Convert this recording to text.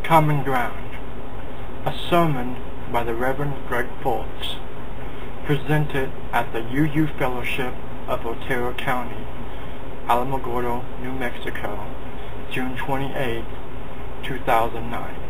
Common Ground, a sermon by the Reverend Greg Fultz, presented at the UU Fellowship of Otero County, Alamogordo, New Mexico, June 28, 2009.